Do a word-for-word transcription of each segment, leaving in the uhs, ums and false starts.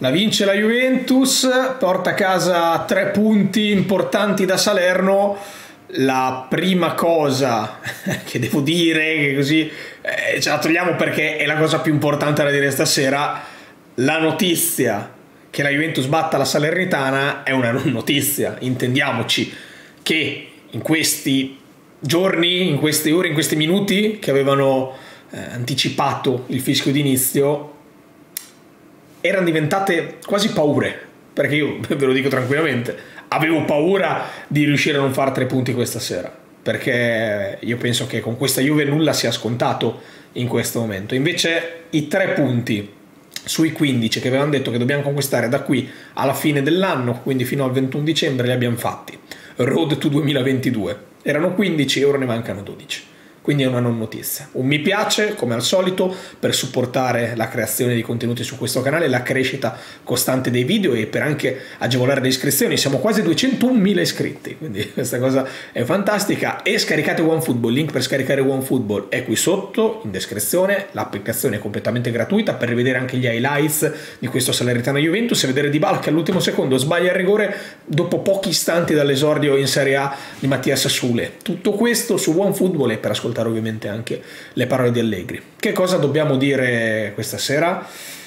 La vince la Juventus, porta a casa tre punti importanti da Salerno. La prima cosa che devo dire, che così eh, ce la togliamo perché è la cosa più importante da dire stasera, la notizia che la Juventus batta la Salernitana è una non notizia, intendiamoci, che in questi giorni, in queste ore, in questi minuti che avevano eh, anticipato il fischio d'inizio, erano diventate quasi paure, perché io ve lo dico tranquillamente, avevo paura di riuscire a non fare tre punti questa sera, perché io penso che con questa Juve nulla sia scontato in questo momento. Invece i tre punti sui quindici che avevamo detto che dobbiamo conquistare da qui alla fine dell'anno, quindi fino al ventuno dicembre, li abbiamo fatti. Road to duemilaventidue. Erano quindici e ora ne mancano dodici. Quindi è una non notizia. Un mi piace, come al solito, per supportare la creazione di contenuti su questo canale, la crescita costante dei video e per anche agevolare le iscrizioni. Siamo quasi duecentomila iscritti, quindi questa cosa è fantastica. E scaricate OneFootball, link per scaricare OneFootball è qui sotto, in descrizione. L'applicazione è completamente gratuita per rivedere anche gli highlights di questo Salernitana Juventus e vedere Dybala che all'ultimo secondo sbaglia il rigore dopo pochi istanti dall'esordio in Serie A di Mattias Sule. Tutto questo su OneFootball e per ascoltare ovviamente anche le parole di Allegri. Che cosa dobbiamo dire questa sera?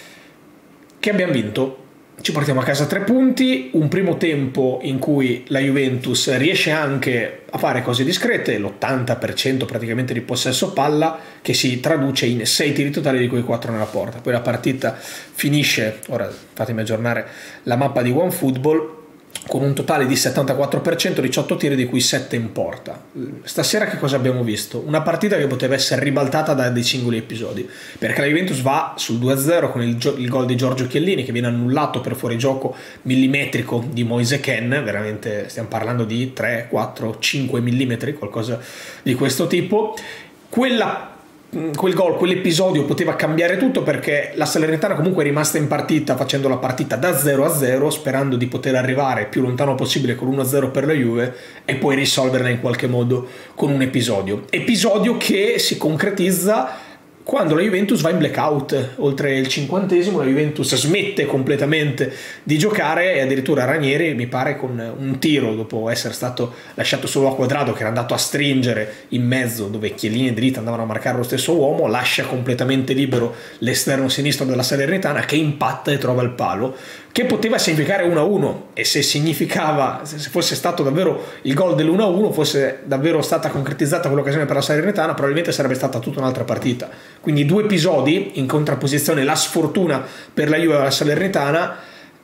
Che abbiamo vinto, ci portiamo a casa tre punti, un primo tempo in cui la Juventus riesce anche a fare cose discrete, l'ottanta per cento praticamente di possesso palla, che si traduce in sei tiri totali di cui quattro nella porta. Poi la partita finisce, ora fatemi aggiornare la mappa di OneFootball, con un totale di settantaquattro per cento, diciotto tiri di cui sette in porta. Stasera che cosa abbiamo visto? Una partita che poteva essere ribaltata da dei singoli episodi, perché la Juventus va sul due a zero con il, il gol di Giorgio Chiellini che viene annullato per fuorigioco millimetrico di Moise Kean, veramente stiamo parlando di tre, quattro, cinque millimetri, qualcosa di questo tipo. Quella quel gol, quell'episodio poteva cambiare tutto, perché la Salernitana comunque è rimasta in partita facendo la partita da zero a zero, sperando di poter arrivare più lontano possibile con uno a zero per la Juve e poi risolverla in qualche modo con un episodio episodio che si concretizza quando la Juventus va in blackout. Oltre il cinquantesimo la Juventus smette completamente di giocare e addirittura Ranieri, mi pare con un tiro dopo essere stato lasciato solo a Quadrado che era andato a stringere in mezzo dove Chiellini e Dritta andavano a marcare lo stesso uomo, lascia completamente libero l'esterno sinistro della Salernitana che impatta e trova il palo, che poteva significare uno a uno, e se significava, se fosse stato davvero il gol dell'uno a uno, fosse davvero stata concretizzata quell'occasione per la Salernitana, probabilmente sarebbe stata tutta un'altra partita. Quindi due episodi in contrapposizione, la sfortuna per la Juve e la Salernitana,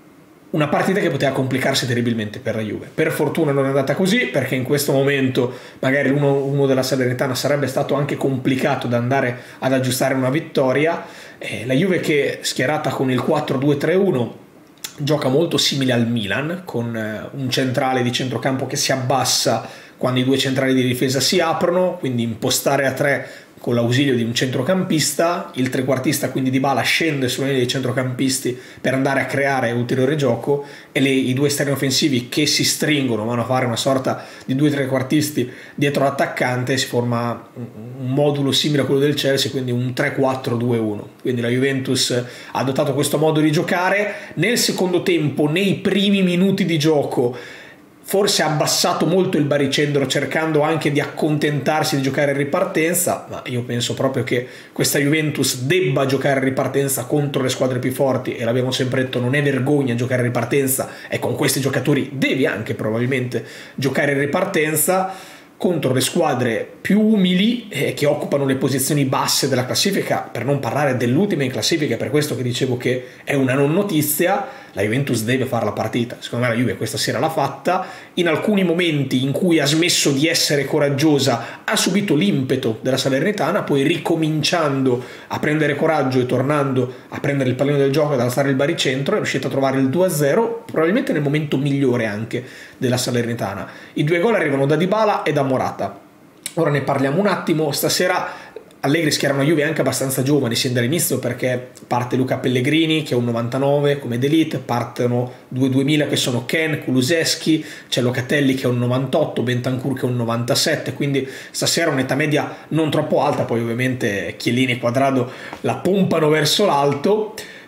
una partita che poteva complicarsi terribilmente per la Juve. Per fortuna non è andata così, perché in questo momento magari l'uno a uno della Salernitana sarebbe stato anche complicato da andare ad aggiustare una vittoria. E la Juve, che schierata con il quattro due tre uno, gioca molto simile al Milan, con un centrale di centrocampo che si abbassa quando i due centrali di difesa si aprono, quindi impostare a tre con l'ausilio di un centrocampista. Il trequartista, quindi Dybala, scende sulla linea dei centrocampisti per andare a creare ulteriore gioco, e le, i due esterni offensivi che si stringono vanno a fare una sorta di due trequartisti dietro l'attaccante, si forma un, un modulo simile a quello del Chelsea, quindi un tre quattro due uno. Quindi la Juventus ha adottato questo modo di giocare. Nel secondo tempo, nei primi minuti di gioco, forse ha abbassato molto il baricentro, cercando anche di accontentarsi di giocare in ripartenza, ma io penso proprio che questa Juventus debba giocare in ripartenza contro le squadre più forti, e l'abbiamo sempre detto, non è vergogna giocare in ripartenza, e con questi giocatori devi anche probabilmente giocare in ripartenza contro le squadre più umili eh, che occupano le posizioni basse della classifica, per non parlare dell'ultima in classifica. È per questo che dicevo che è una non notizia. La Juventus deve fare la partita, secondo me la Juve questa sera l'ha fatta. In alcuni momenti in cui ha smesso di essere coraggiosa ha subito l'impeto della Salernitana, poi ricominciando a prendere coraggio e tornando a prendere il pallone del gioco, ad alzare il baricentro, è riuscita a trovare il due a zero, probabilmente nel momento migliore anche della Salernitana. I due gol arrivano da Dybala e da Morata. Ora ne parliamo un attimo. Stasera Allegri schiera una Juve anche abbastanza giovane sin dall'inizio, perché parte Luca Pellegrini che è un novantanove come d'elite, partono due duemila che sono Ken, Kulusevski, c'è Locatelli che è un novantotto, Bentancur che è un novantasette, quindi stasera un'età media non troppo alta. Poi ovviamente Chiellini e Quadrado la pompano verso l'alto,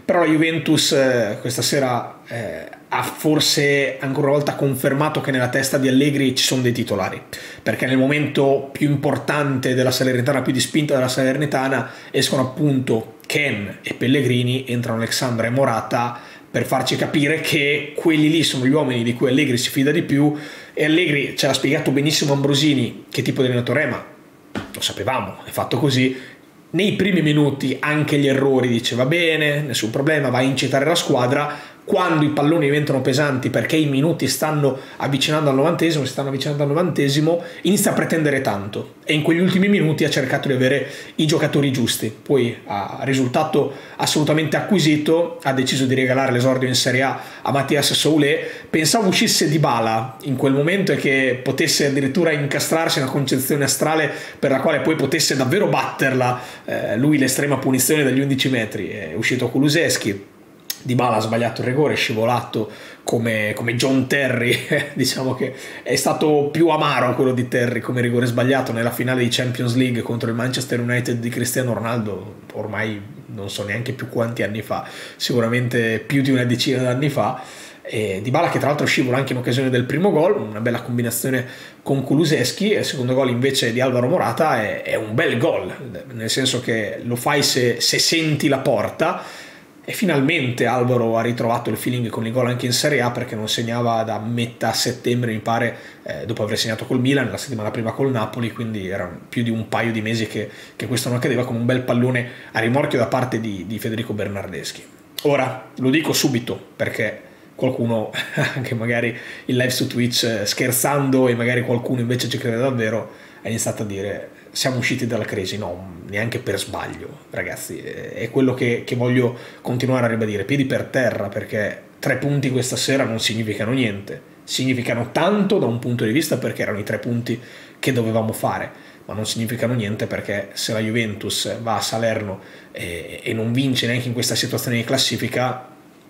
Però la Juventus eh, questa sera eh, ha forse ancora una volta confermato che nella testa di Allegri ci sono dei titolari, perché nel momento più importante della Salernitana, più di spinta della Salernitana, escono appunto Ken e Pellegrini, entrano Alexandra e Morata per farci capire che quelli lì sono gli uomini di cui Allegri si fida di più. E Allegri ce l'ha spiegato benissimo Ambrosini che tipo di allenatore è, ma lo sapevamo, è fatto così. Nei primi minuti anche gli errori dice va bene, nessun problema, va a incitare la squadra. Quando i palloni diventano pesanti perché i minuti stanno avvicinando al novantesimo, si stanno avvicinando al novantesimo, inizia a pretendere tanto e in quegli ultimi minuti ha cercato di avere i giocatori giusti. Poi a risultato assolutamente acquisito ha deciso di regalare l'esordio in Serie A a Mathias Soulé. Pensavo uscisse Dybala in quel momento e che potesse addirittura incastrarsi una concezione astrale per la quale poi potesse davvero batterla, eh, lui l'estrema punizione dagli undici metri. È uscito Kulusevski, Dybala ha sbagliato il rigore, è scivolato come, come John Terry. Diciamo che è stato più amaro quello di Terry come rigore sbagliato nella finale di Champions League contro il Manchester United di Cristiano Ronaldo, ormai non so neanche più quanti anni fa, sicuramente più di una decina d'anni fa. E Dybala che tra l'altro scivola anche in occasione del primo gol, una bella combinazione con Kulusevski, e il secondo gol invece di Alvaro Morata è, è un bel gol, nel senso che lo fai se, se senti la porta. E finalmente Alvaro ha ritrovato il feeling con il gol anche in Serie A, perché non segnava da metà settembre mi pare, eh, dopo aver segnato col Milan, la settimana prima col Napoli, quindi erano più di un paio di mesi che, che questo non accadeva, con un bel pallone a rimorchio da parte di, di Federico Bernardeschi. Ora lo dico subito perché qualcuno, anche magari in live su Twitch scherzando, e magari qualcuno invece ci crede davvero, ha iniziato a dire siamo usciti dalla crisi. No, neanche per sbaglio, ragazzi, è quello che, che voglio continuare a ribadire, piedi per terra, perché tre punti questa sera non significano niente, significano tanto da un punto di vista perché erano i tre punti che dovevamo fare, ma non significano niente perché se la Juventus va a Salerno e, e non vince neanche in questa situazione di classifica,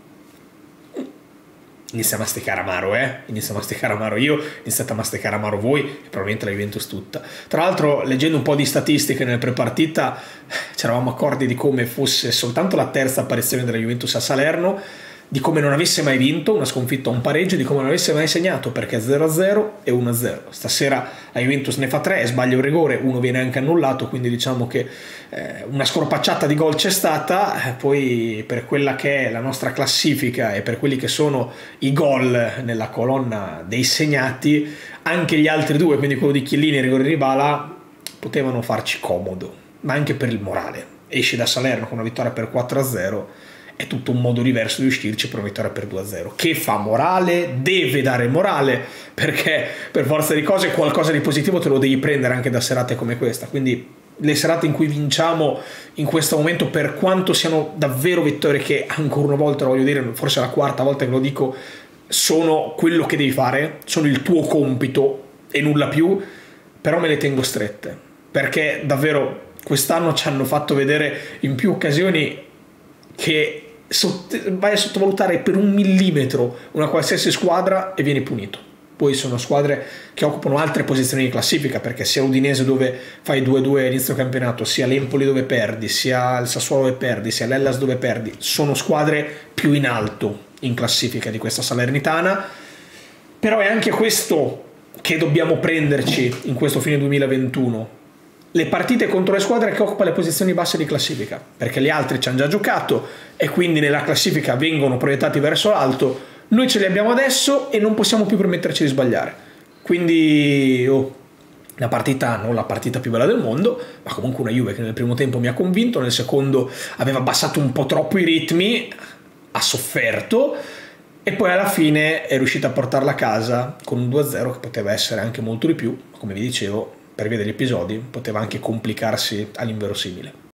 inizia a masticare amaro, eh? Inizia a masticare amaro io, iniziate a masticare amaro voi e probabilmente la Juventus tutta. Tra l'altro, leggendo un po' di statistiche nel prepartita, ci eravamo accorti di come fosse soltanto la terza apparizione della Juventus a Salerno, di come non avesse mai vinto, una sconfitta o un pareggio, di come non avesse mai segnato, perché zero a zero e uno a zero. Stasera la Juventus ne fa tre, sbaglia un rigore, uno viene anche annullato, quindi diciamo che eh, una scorpacciata di gol c'è stata. Eh, poi per quella che è la nostra classifica e per quelli che sono i gol nella colonna dei segnati, anche gli altri due, quindi quello di Chiellini e il rigore di Dybala, potevano farci comodo, ma anche per il morale. Esci da Salerno con una vittoria per quattro a zero, è tutto un modo diverso di uscirci per una vittoria per due a zero, che fa morale, deve dare morale, perché per forza di cose qualcosa di positivo te lo devi prendere anche da serate come questa. Quindi le serate in cui vinciamo in questo momento, per quanto siano davvero vittorie che ancora una volta, lo voglio dire, forse è la quarta volta che lo dico, sono quello che devi fare, sono il tuo compito e nulla più, però me le tengo strette, perché davvero quest'anno ci hanno fatto vedere in più occasioni che vai a sottovalutare per un millimetro una qualsiasi squadra e vieni punito. Poi sono squadre che occupano altre posizioni di classifica, perché sia Udinese dove fai due a due all'inizio campionato, sia l'Empoli dove perdi, sia il Sassuolo dove perdi, sia l'Hellas dove perdi, sono squadre più in alto in classifica di questa Salernitana. Però è anche questo che dobbiamo prenderci in questo fine duemilaventuno, le partite contro le squadre che occupano le posizioni basse di classifica, perché gli altri ci hanno già giocato e quindi nella classifica vengono proiettati verso l'alto. Noi ce li abbiamo adesso e non possiamo più permetterci di sbagliare. Quindi oh, la partita, non la partita più bella del mondo, ma comunque una Juve che nel primo tempo mi ha convinto, nel secondo aveva abbassato un po' troppo i ritmi, ha sofferto e poi alla fine è riuscita a portarla a casa con un due a zero che poteva essere anche molto di più, come vi dicevo, per via degli episodi poteva anche complicarsi all'inverosimile.